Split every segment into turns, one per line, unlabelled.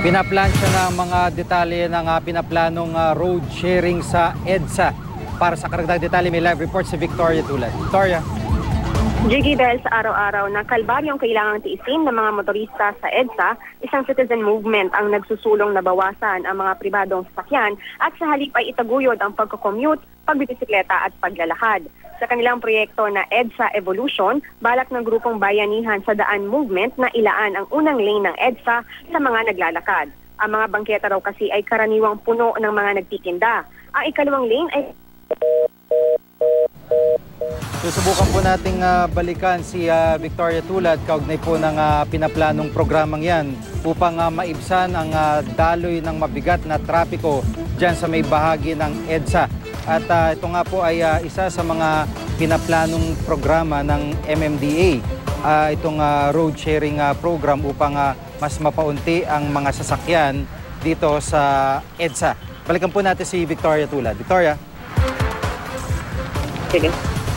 Pinaplansya na ang mga detalye ng pinaplanong road sharing sa EDSA. Para sa karagdag detalye, may live report si Victoria Tulad. Victoria.
Jiggy, dahil sa araw-araw na kalbaryong kailangang tiisin ng mga motorista sa EDSA, isang citizen movement ang nagsusulong na bawasan ang mga pribadong sasakyan at sa halip ay itaguyod ang pagko-commute, pagbibisikleta at paglalakad. Sa kanilang proyekto na EDSA Evolution, balak ng grupong bayanihan sa daan movement na ilaan ang unang lane ng EDSA sa mga naglalakad. Ang mga bangketa raw kasi ay karaniwang puno ng mga nagtitinda. Ang ikalawang lane ay...
Susubukan po nating balikan si Victoria Tulad kaugnay po ng pinaplanong programang yan upang maibsan ang daloy ng mabigat na trapiko dyan sa may bahagi ng EDSA. At ito nga po ay isa sa mga pinaplanong programa ng MMDA, itong road sharing program upang mas mapaunti ang mga sasakyan dito sa EDSA. Balikan po natin si Victoria Tulad. Victoria?
Sige.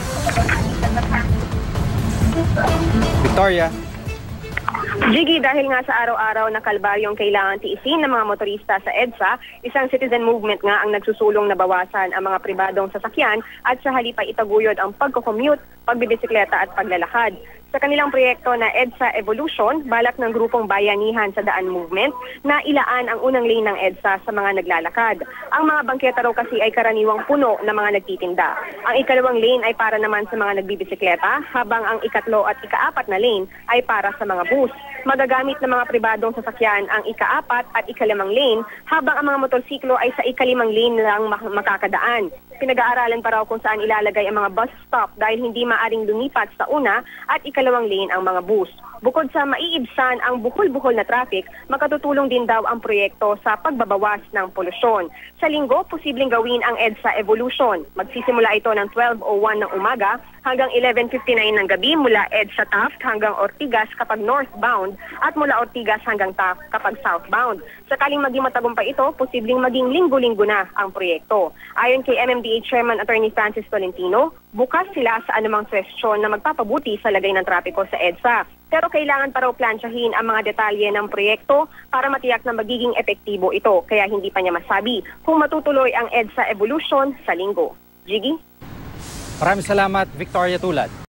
Victoria?
Jiggy, dahil nga sa araw-araw na kalbaryong kailangan tiisin ng mga motorista sa EDSA, isang citizen movement nga ang nagsusulong na bawasan ang mga pribadong sasakyan at sa halip ay itaguyod ang pagko-commute, pagbibisikleta at paglalakad. Sa kanilang proyekto na EDSA Evolution, balak ng grupong bayanihan sa daan movement na ilaan ang unang lane ng EDSA sa mga naglalakad. Ang mga bangketa raw kasi ay karaniwang puno ng mga nagtitinda. Ang ikalawang lane ay para naman sa mga nagbibisikleta, habang ang ikatlo at ikaapat na lane ay para sa mga bus. Magagamit ng mga pribadong sasakyan ang ikaapat at ikalimang lane, habang ang mga motorsiklo ay sa ikalimang lane lang makakadaan. Pinag-aaralan pa raw kung saan ilalagay ang mga bus stop dahil hindi maaring lumipat sa una at ikalawang lane ang mga bus. Bukod sa maiibsan ang buhol-buhol na traffic, makatutulong din daw ang proyekto sa pagbabawas ng polusyon. Sa linggo, posibleng gawin ang EDSA Evolution. Magsisimula ito ng 12:01 ng umaga hanggang 11:59 ng gabi mula EDSA Taft hanggang Ortigas kapag northbound at mula Ortigas hanggang Taft kapag southbound. Sakaling maging matagumpay ito, posibleng maging linggo-linggo na ang proyekto. Ayon kay MMDA Chairman Attorney Francis Tolentino, bukas sila sa anumang suggestion na magpapabuti sa lagay ng trapiko sa EDSA. Pero kailangan pa raw plansyahin ang mga detalye ng proyekto para matiyak na magiging epektibo ito. Kaya hindi pa niya masabi kung matutuloy ang EDSA Evolution sa linggo. Jiggy?
Maraming salamat, Victoria Tulad.